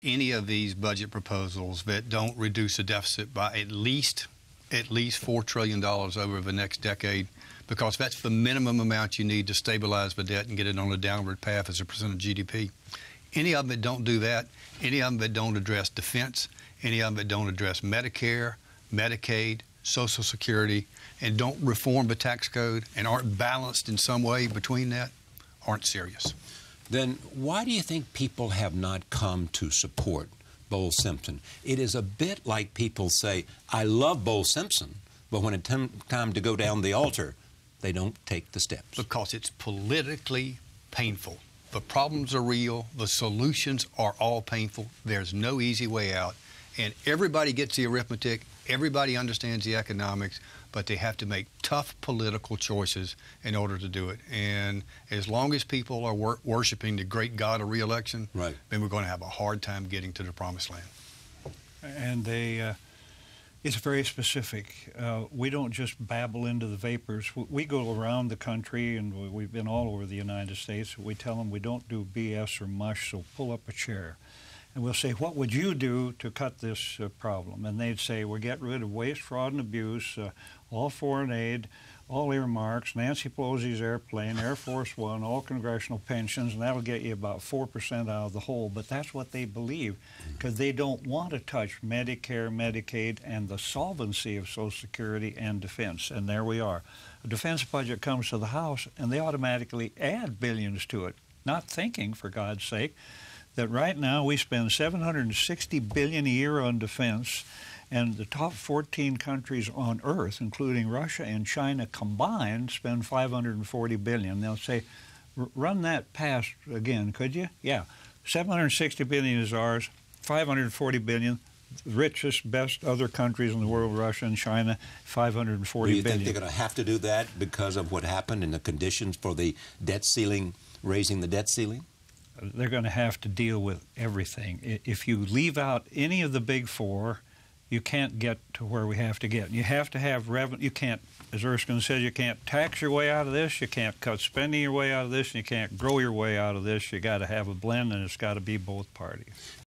any of these budget proposals that don't reduce the deficit by at least $4 trillion over the next decade, because that's the minimum amount you need to stabilize the debt and get it on a downward path as a percent of GDP. Any of them that don't do that, any of them that don't address defense, any of them that don't address Medicare, Medicaid, Social Security, and don't reform the tax code and aren't balanced in some way between that, aren't serious. Then why do you think people have not come to support Bowles Simpson? It is a bit like people say, I love Bowles Simpson, but when it's time to go down the altar, they don't take the steps. Because it's politically painful. The problems are real. The solutions are all painful. There's no easy way out. And everybody gets the arithmetic. Everybody understands the economics, but they have to make tough political choices in order to do it. And as long as people are worshiping the great God of re-election, right, then we're going to have a hard time getting to the promised land. And it's very specific. We don't just babble into the vapors. We go around the country, and we've been all over the United States. We tell them we don't do BS or mush, so pull up a chair. And we'll say, what would you do to cut this problem? And they'd say, we'll get rid of waste, fraud, and abuse, all foreign aid, all earmarks, Nancy Pelosi's airplane, Air Force One, all congressional pensions, and that'll get you about 4% out of the whole. But that's what they believe, because they don't want to touch Medicare, Medicaid, and the solvency of Social Security and defense. And there we are. A defense budget comes to the House, and they automatically add billions to it, not thinking, for God's sake, that right now we spend $760 billion a year on defense, and the top 14 countries on Earth, including Russia and China combined, spend $540 billion. They'll say, run that past again, could you? Yeah, $760 billion is ours, $540 billion. The richest, best other countries in the world, Russia and China, $540 billion. Do you think they're going to have to do that because of what happened and the conditions for the debt ceiling, raising the debt ceiling? They're going to have to deal with everything. If you leave out any of the big four, you can't get to where we have to get. You have to have revenue. You can't, as Erskine says, you can't tax your way out of this, you can't cut spending your way out of this, and you can't grow your way out of this. You got to have a blend, and it's got to be both parties.